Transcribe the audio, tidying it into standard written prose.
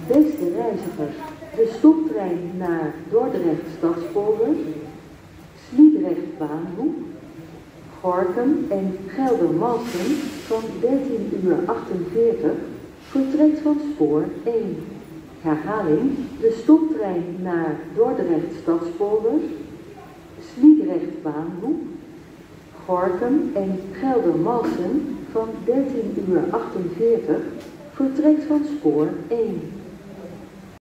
Beste reizigers, de stoptrein naar Dordrecht Stadspoort, Sliedrecht Baanhoek, Gorinchem en Geldermalsen van 13:48 vertrekt van spoor 1. Herhaling, de stoptrein naar Dordrecht Stadspoort, Sliedrecht Baanhoek, Gorinchem en Geldermalsen van 13:48 vertrekt van spoor 1.